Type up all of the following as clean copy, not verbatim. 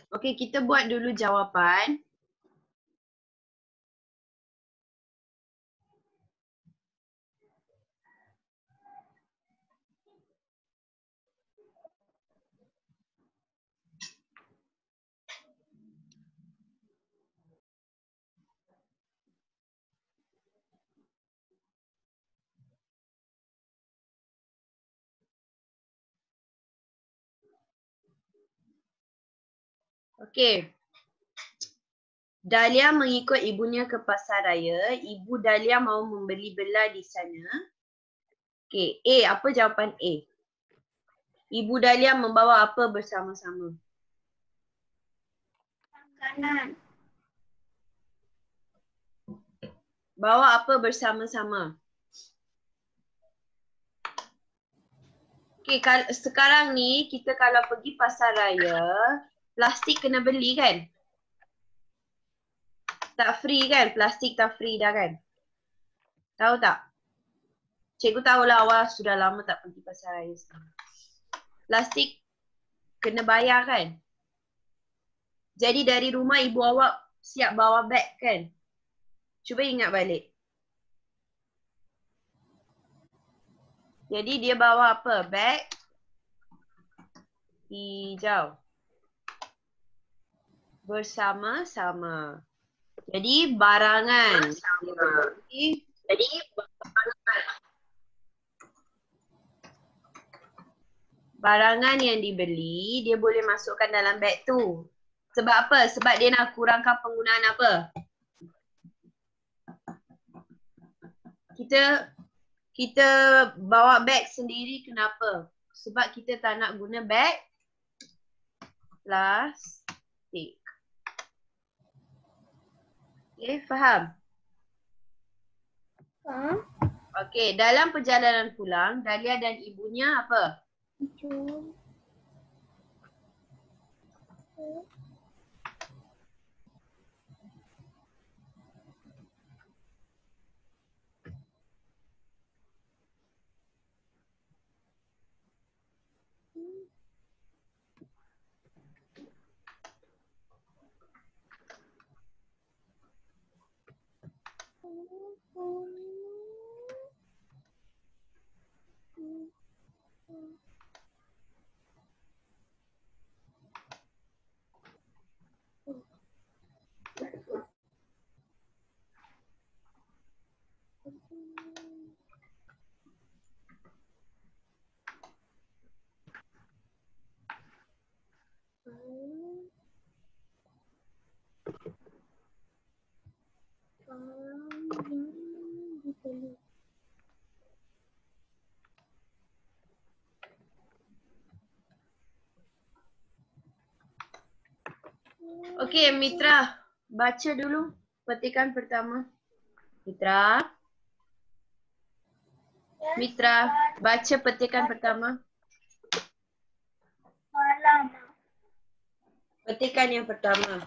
Okey, kita buat dulu jawapan. Okey. Dahlia mengikut ibunya ke pasar raya. Ibu Dahlia mahu membeli bela di sana. Okey, A. Apa jawapan A? Ibu Dahlia membawa apa bersama-sama? Makanan. Bawa apa bersama-sama? Okey, sekarang ni kita kalau pergi pasar raya, plastik kena beli kan? Tak free kan? Plastik tak free dah kan? Tahu tak? Cikgu tahulah awak sudah lama tak pergi pasar raya sekarang. Plastik kena bayar kan? Jadi dari rumah ibu awak siap bawa beg kan? Cuba ingat balik. Jadi dia bawa apa? Beg hijau. Bersama-sama. Jadi barangan. Jadi barangan yang dibeli, dia boleh masukkan dalam beg tu. Sebab apa? Sebab dia nak kurangkan penggunaan apa? Kita bawa beg sendiri kenapa? Sebab kita tak nak guna beg plastik. Okay, faham? Faham? Okay, dalam perjalanan pulang, Dahlia dan ibunya apa? Jom. Okay, Mitra, baca dulu petikan pertama. Mitra, Mitra, baca petikan pertama. Malam. Petikan yang pertama.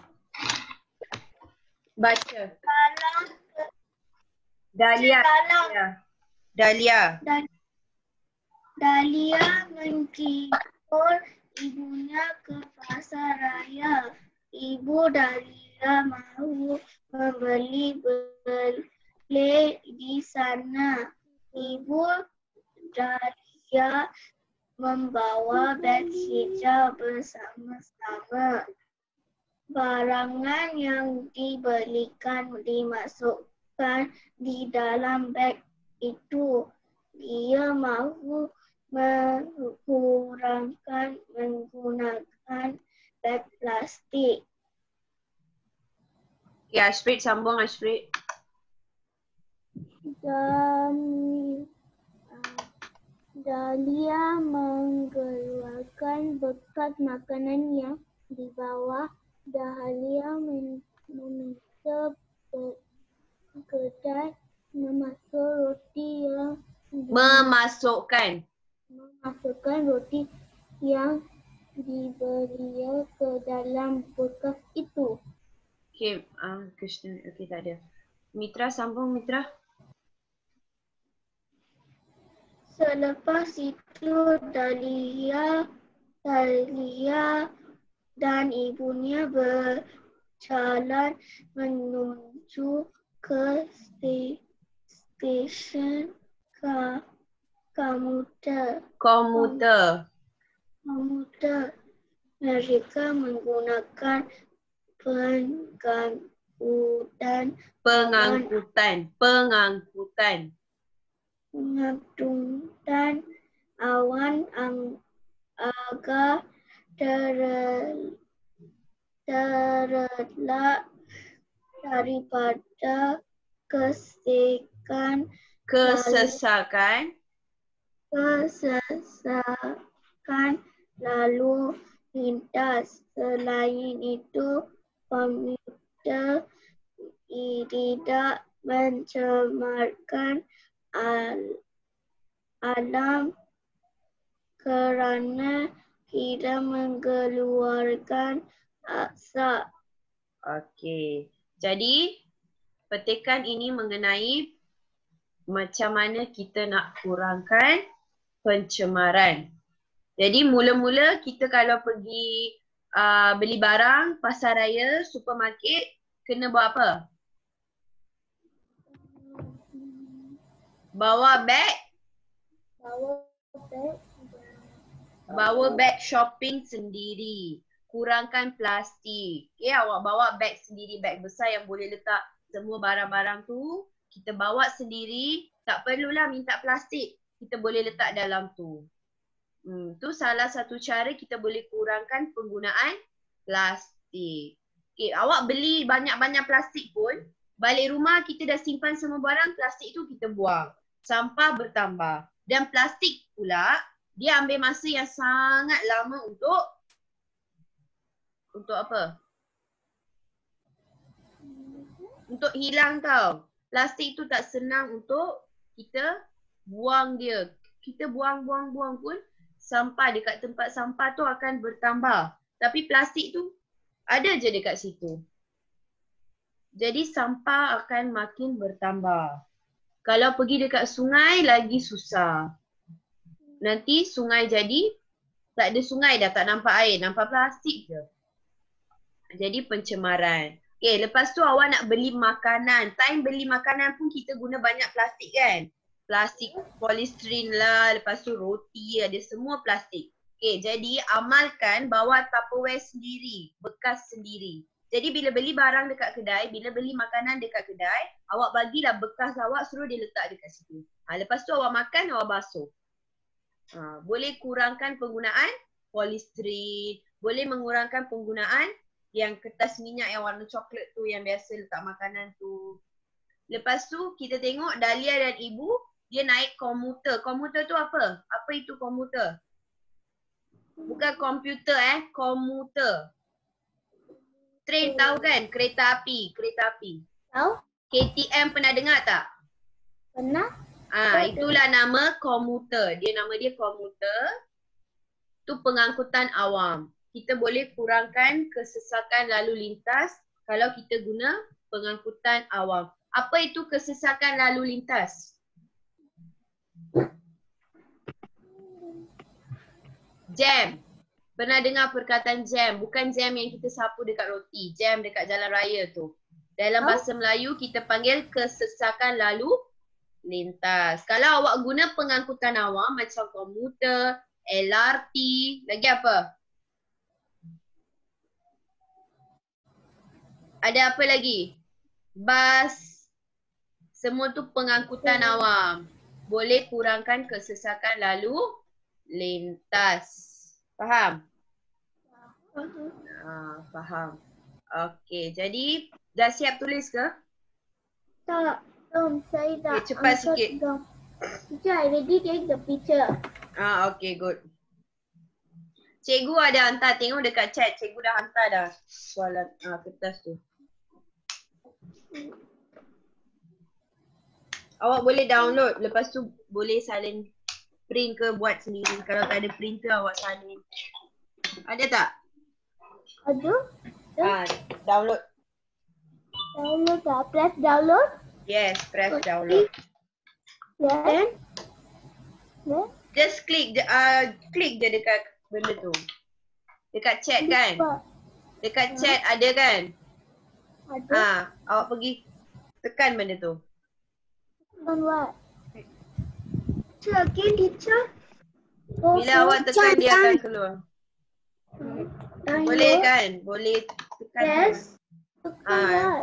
Baca. Malam. Dahlia. Malam. Dahlia. Dahlia menjemput ibunya ke pasar raya. Ibu Dahlia mahu membeli beli di sana. Ibu Dahlia membawa beg hijau bersama-sama. Barangan yang dibelikan dimasukkan di dalam beg itu. Dia mahu mengurangkan menggunakan beg plastik. Okay, Ashprit, sambung Ashprit. Dahlia mengeluarkan bekas makanan yang dibawa. Dahlia meminta kedai memasukkan roti yang dibeli ke dalam bekas itu. Okay, Krishna, okay tak ada. Mitra, sambung Mitra. Selepas itu Dahlia dan ibunya berjalan menuju ke stesen komuter. Mereka menggunakan pengangkutan awan agar terelak daripada kesesakan lalu lintas. Selain itu, komuter tidak mencemarkan alam kerana tidak mengeluarkan asap. Okey. Jadi, petikan ini mengenai macam mana kita nak kurangkan pencemaran. Jadi, mula-mula kita kalau pergi beli barang, pasar raya, supermarket, kena bawa apa? Bawa beg. Bawa beg shopping sendiri. Kurangkan plastik. Okay, awak bawa beg sendiri, beg besar yang boleh letak semua barang-barang tu. Kita bawa sendiri. Tak perlulah minta plastik. Kita boleh letak dalam tu. Tu salah satu cara kita boleh kurangkan penggunaan plastik. Okay, awak beli banyak-banyak plastik pun, balik rumah kita dah simpan semua barang, plastik tu kita buang. Sampah bertambah. Dan plastik pula, dia ambil masa yang sangat lama untuk apa? Untuk hilang tau. Plastik tu tak senang untuk kita buang dia. Kita buang pun sampah dekat tempat sampah tu akan bertambah. Tapi plastik tu ada je dekat situ. Jadi sampah akan makin bertambah. Kalau pergi dekat sungai lagi susah. Nanti sungai jadi tak ada sungai dah, tak nampak air, nampak plastik je. Jadi pencemaran. Okay, lepas tu awak nak beli makanan. Time beli makanan pun kita guna banyak plastik kan? Plastik polystyrene lah, lepas tu roti, ada semua plastik. Okay, jadi amalkan bawa Tupperware sendiri, bekas sendiri. Jadi bila beli barang dekat kedai, bila beli makanan dekat kedai, awak bagilah bekas awak, suruh dia letak dekat situ. Lepas tu awak makan, awak basuh. Boleh kurangkan penggunaan polystyrene, boleh mengurangkan penggunaan yang kertas minyak yang warna coklat tu yang biasa letak makanan tu. Lepas tu kita tengok Dahlia dan Ibu, dia naik komuter. Komuter tu apa? Apa itu komuter? Bukan komputer komuter. Train tahu kan? Kereta api. Tahu? KTM pernah dengar tak? Pernah? Itulah nama komuter. Nama dia komuter. Tu pengangkutan awam. Kita boleh kurangkan kesesakan lalu lintas kalau kita guna pengangkutan awam. Apa itu kesesakan lalu lintas? Jam. Pernah dengar perkataan jam? Bukan jam yang kita sapu dekat roti. Jam dekat jalan raya tu. Dalam bahasa Melayu kita panggil kesesakan lalu lintas. Kalau awak guna pengangkutan awam macam komuter, LRT, lagi apa? Ada apa lagi? Bas. Semua tu pengangkutan awam. Boleh kurangkan kesesakan lalu lintas. Faham? Faham. Okey, jadi dah siap tulis ke? Tak. Saya tak. Okay, cepat sikit. Teacher, I already take the picture. Okay, good. Cikgu ada hantar, tengok dekat chat. Cikgu dah hantar dah soalan kertas tu. Awak boleh download, lepas tu boleh salin print ke buat sendiri. Kalau tak ada printer awak salin. Ada tak? Ada. Download. Download tak? Press download? Yes, press download. Then? Just klik je dekat benda tu. Dekat chat kan? Dekat chat ada kan? Ada. Awak pergi tekan benda tu. On what? Teacher, again, teacher. Bila awak tekan dia akan keluar. Boleh kan? Boleh tekan. Yes. Ah.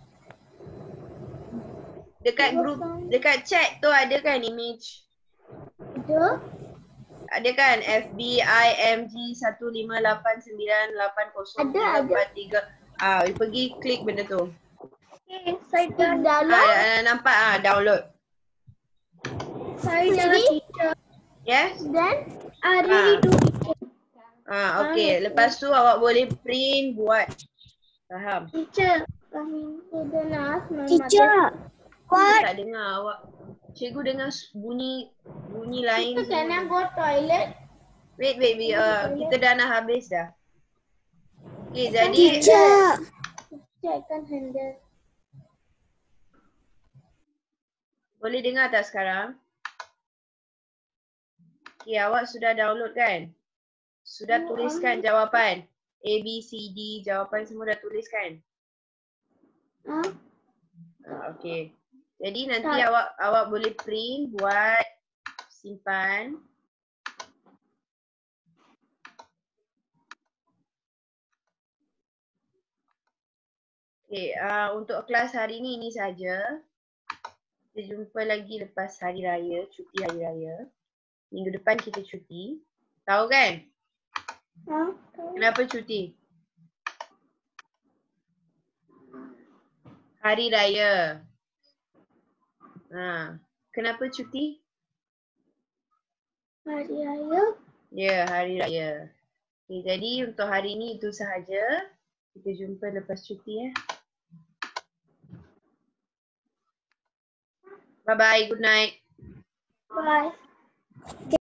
Dekat grup, dekat chat tu ada kan image? Ada. Ada kan FBIMG 158980383. Pergi klik benda tu. Okay, saya dah download. Nampak download. Saya dah teacher. Yes? Then, I really do teacher. Okay. Lepas tu awak boleh print buat. Faham? Teacher, kami didn't ask my mother. What? Tak dengar awak. Cikgu dengar bunyi lain. Teacher, can I go toilet? Wait. Kita dah nak habis dah. Okay, jadi. Teacher, I can handle. Boleh dengar tak sekarang? Okay, awak sudah download kan? Sudah tuliskan jawapan. A, B, C, D, jawapan semua dah tulis kan? Okay. Jadi nanti awak boleh print, buat, simpan. Okay, untuk kelas hari ini saja. Kita jumpa lagi lepas hari raya, cuti hari raya. Minggu depan kita cuti. Tahu kan? Kenapa cuti? Hari raya. Kenapa cuti? Hari raya? Ya, hari raya. Okay, jadi untuk hari ini itu sahaja. Kita jumpa lepas cuti ya. Bye-bye, good night. Bye.